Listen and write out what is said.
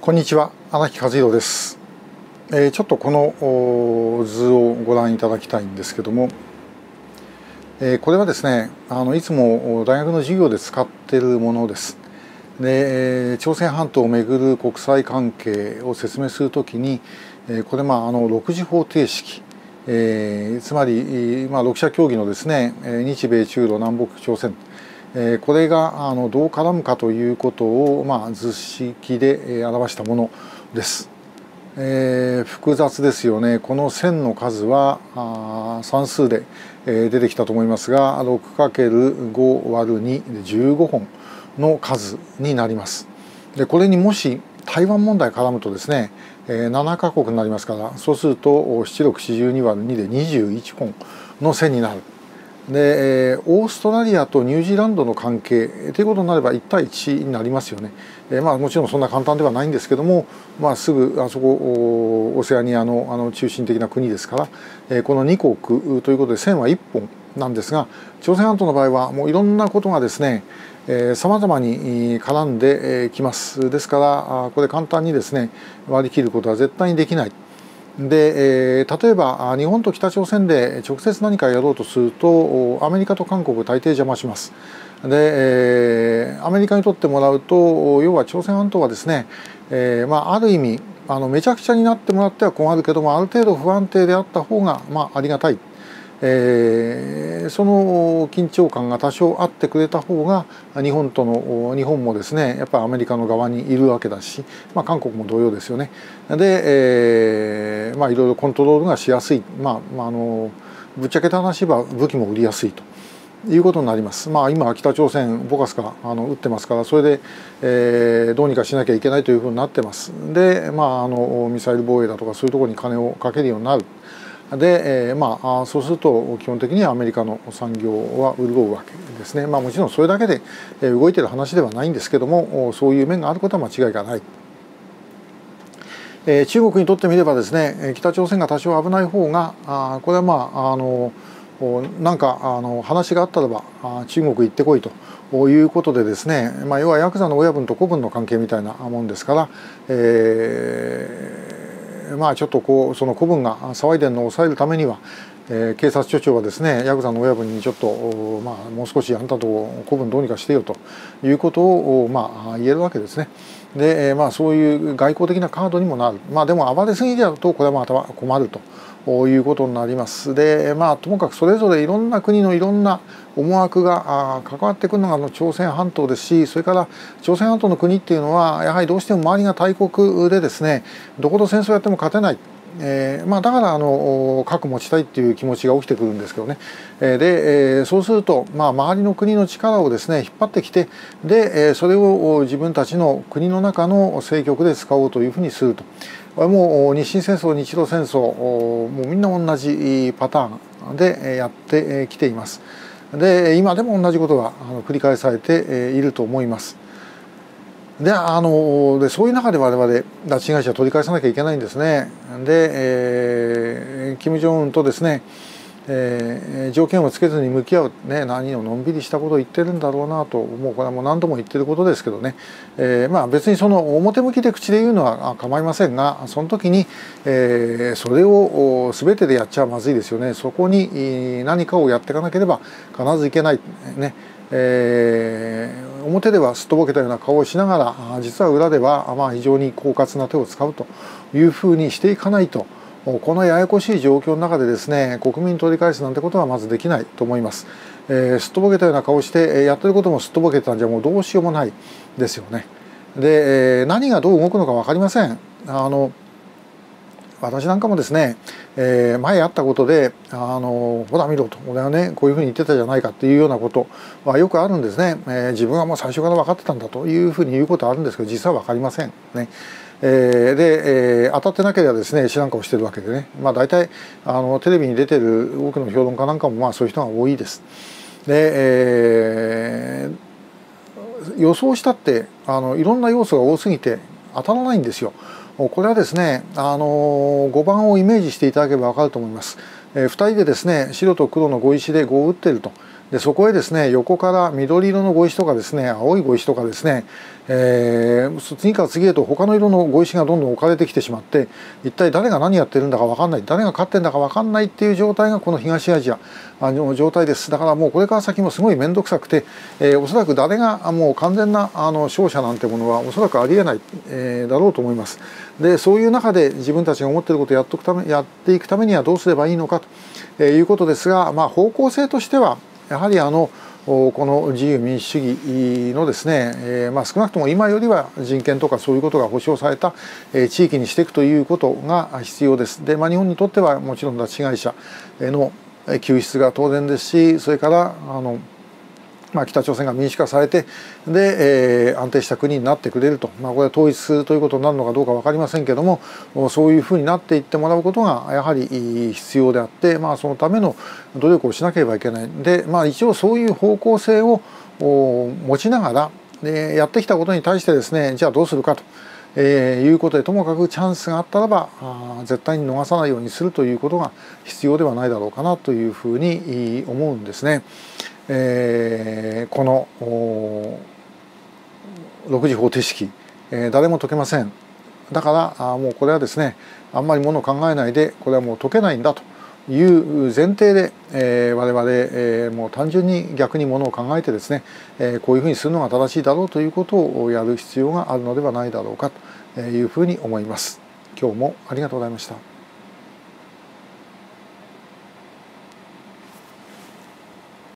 こんにちは、荒木和弘です。ちょっとこの図をご覧いただきたいんですけども、これはですね、いつも大学の授業で使っているものです。で、朝鮮半島をめぐる国際関係を説明するときに、これ6次方程式、つまり、6者協議のですね、日米中ロ南北朝鮮、これがどう絡むかということを、図式で表したものです。複雑ですよね。この線の数は算数で出てきたと思いますが 6×5÷2 で15本の数になります。でこれにもし台湾問題絡むとですね7カ国になりますから、そうすると7642÷2で21本の線になる。でオーストラリアとニュージーランドの関係ということになれば1対1になりますよね。もちろんそんな簡単ではないんですけども、すぐあそこオセアニアの中心的な国ですから、この2国ということで線は1本なんですが、朝鮮半島の場合はもういろんなことがですねさまざまに絡んできます。ですからこれ簡単にですね割り切ることは絶対にできない。で例えば日本と北朝鮮で直接何かやろうとするとアメリカと韓国大抵邪魔します。でアメリカにとってもらうと、要は朝鮮半島はですね、ある意味めちゃくちゃになってもらっては困るけども、ある程度不安定であった方がありがたい。その緊張感が多少あってくれた方が日本もですねやっぱりアメリカの側にいるわけだし、韓国も同様ですよね。で、いろいろコントロールがしやすい、ぶっちゃけた話は武器も売りやすいということになります。今北朝鮮ボカスカ撃ってますから、それで、どうにかしなきゃいけないというふうになってます。で、ミサイル防衛だとかそういうところに金をかけるようになる。で、そうすると基本的にはアメリカの産業は潤うわけですね。もちろんそれだけで動いてる話ではないんですけども、そういう面があることは間違いがない。中国にとってみればですね、北朝鮮が多少危ない方がこれはなんか話があったらば中国行ってこいということでですね、要はヤクザの親分と子分の関係みたいなもんですから、ちょっとその子分が騒いでるのを抑えるためには、警察署長はですねヤクザの親分にちょっと、もう少しあんたと子分どうにかしてよということを、言えるわけですね。で、そういう外交的なカードにもなる。でも暴れすぎだとこれはまた困るということになります。で、ともかくそれぞれいろんな国のいろんな思惑が関わってくるのが朝鮮半島ですし、それから朝鮮半島の国っていうのはやはりどうしても周りが大国でですね、どこと戦争やっても勝てない。だから核持ちたいっていう気持ちが起きてくるんですけどね。で、そうすると、周りの国の力をですね引っ張ってきて、でそれを自分たちの国の中の政局で使おうというふうにすると。もう日清戦争、日露戦争、もうみんな同じパターンでやってきています。で今でも同じことが繰り返されていると思います。でそういう中で我々拉致被害者を取り返さなきゃいけないんですね。で、金正恩とですね、条件をつけずに向き合う、何をのんびりしたことを言ってるんだろうなと、もうこれはもう何度も言ってることですけどね、別にその表向きで口で言うのは構いませんが、その時に、それを全てでやっちゃまずいですよね。そこに何かをやっていかなければ必ずいけないね。表ではすっとぼけたような顔をしながら実は裏では非常に狡猾な手を使うというふうにしていかないと、このややこしい状況の中でですね国民取り返すなんてことはまずできないと思います。すっとぼけたような顔してやってることもすっとぼけたんじゃもうどうしようもないですよね。で何がどう動くのか分かりません。私なんかもですね、前あったことでほら見ろと、俺はねこういうふうに言ってたじゃないかっていうようなことはよくあるんですね。自分はもう最初から分かってたんだというふうに言うことはあるんですけど、実は分かりませんね。で、当たってなければですね知らん顔してるわけでね、大体テレビに出てる多くの評論家なんかもそういう人が多いです。で、予想したっていろんな要素が多すぎて当たらないんですよ。これはですね5番をイメージしていただければ分かると思います。2人でですね白と黒の碁石で碁を打っていると。 でそこへですね横から緑色の碁石とかですね青い碁石とかですね、次から次へと他の色の碁石がどんどん置かれてきてしまって、一体誰が何やってるんだか分かんない、誰が勝ってんだか分かんないっていう状態がこの東アジアの状態です。だからもうこれから先もすごい面倒くさくて、おそらく誰がもう完全な勝者なんてものはおそらくありえない、だろうと思います。でそういう中で自分たちが思っていることをやっていくためにはどうすればいいのかということですが、方向性としてはやはりこの自由民主主義のですね、少なくとも今よりは人権とかそういうことが保障された地域にしていくということが必要です。で、日本にとってはもちろん拉致被害者の救出が当然ですし、それから北朝鮮が民主化されてで、安定した国になってくれると、これは統一ということになるのかどうか分かりませんけども、そういうふうになっていってもらうことがやはり必要であって、そのための努力をしなければいけない。で、一応そういう方向性を持ちながらやってきたことに対してですね、じゃあどうするかということで、ともかくチャンスがあったらば絶対に逃さないようにするということが必要ではないだろうかなというふうに思うんですね。この6次方程式、誰も解けません。だからもうこれはですね、あんまりものを考えないで、これはもう解けないんだという前提で、我々、もう単純に逆にものを考えてですね、こういうふうにするのが正しいだろうということをやる必要があるのではないだろうかというふうに思います。今日もありがとうございました。